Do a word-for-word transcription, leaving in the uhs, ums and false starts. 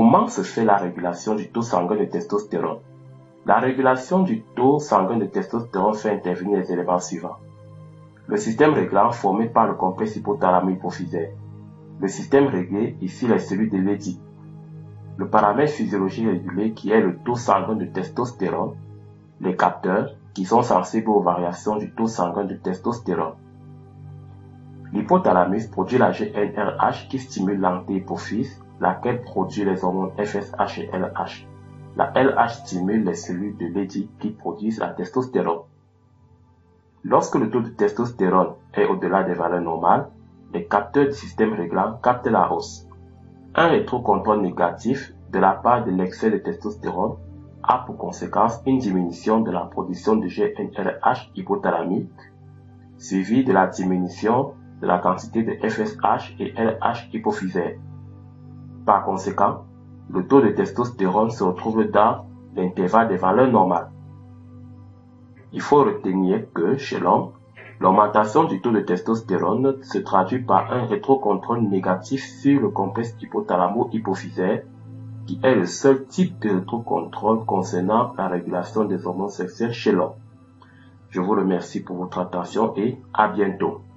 Comment se fait la régulation du taux sanguin de testostérone? La régulation du taux sanguin de testostérone fait intervenir les éléments suivants. Le système réglant formé par le complexe hypothalamo-hypophysaire. Le système réglé, ici les cellules de Leydig. Le paramètre physiologique régulé qui est le taux sanguin de testostérone. Les capteurs qui sont sensibles aux variations du taux sanguin de testostérone. L'hypothalamus produit la G N R H qui stimule l'antéhypophyse, laquelle produit les hormones F S H et L H. La L H stimule les cellules de Leydig qui produisent la testostérone. Lorsque le taux de testostérone est au-delà des valeurs normales, les capteurs du système réglant captent la hausse. Un rétrocontrôle négatif de la part de l'excès de testostérone a pour conséquence une diminution de la production de G N R H hypothalamique, suivie de la diminution de la quantité de F S H et L H hypophysaire. Par conséquent, le taux de testostérone se retrouve dans l'intervalle des valeurs normales. Il faut retenir que, chez l'homme, l'augmentation du taux de testostérone se traduit par un rétrocontrôle négatif sur le complexe hypothalamo-hypophysaire, qui est le seul type de rétrocontrôle concernant la régulation des hormones sexuelles chez l'homme. Je vous remercie pour votre attention et à bientôt.